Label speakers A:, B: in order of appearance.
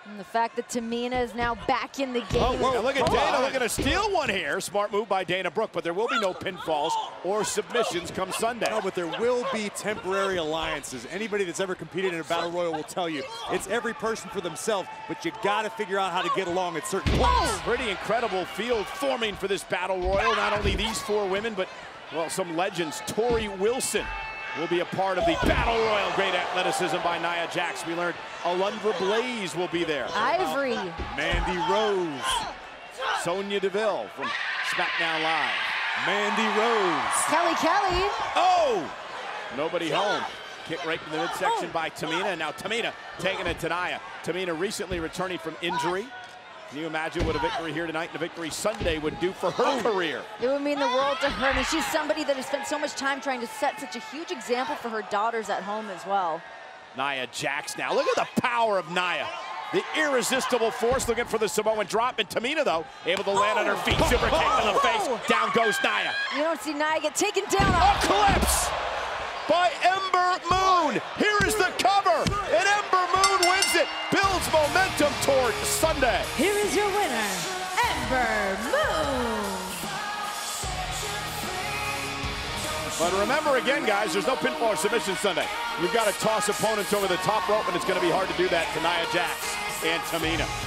A: And the fact that Tamina is now back in the game.
B: Oh, whoa, look at Dana looking to steal one here. Smart move by Dana Brooke, but there will be no pinfalls or submissions come Sunday.
C: No, but there will be temporary alliances. Anybody that's ever competed in a battle royal will tell you it's every person for themselves, but you got to figure out how to get along at certain points.
B: Pretty incredible field forming for this battle royal. Not only these 4 women, but, well, some legends. Tori Wilson will be a part of the battle royal. Great athleticism by Nia Jax. We learned Alundra Blaze will be there.
A: Ivory.
C: Mandy Rose.
B: Sonya Deville from SmackDown Live.
C: Mandy Rose.
A: Kelly.
B: Oh! Nobody home. Kick right in the midsection by Tamina. And now Tamina taking it to Nia. Tamina recently returning from injury. Can you imagine what a victory here tonight and a victory Sunday would do for her career?
A: It would mean the world to her. And she's somebody that has spent so much time trying to set such a huge example for her daughters at home as well.
B: Nia Jax now. Look at the power of Nia. The irresistible force, looking for the Samoan drop. And Tamina, though, able to land on her feet. Super kick to the face. Down goes Nia.
A: You don't see Nia get taken down.
B: Eclipse by Ember Moon. Here is the cover. And Ember Moon wins it. Builds momentum toward Sunday.
D: Here is your winner, Ember Moon.
B: But remember again, guys, there's no pinfall or submission Sunday. You've got to toss opponents over the top rope, and it's going to be hard to do that to Nia Jax and Tamina.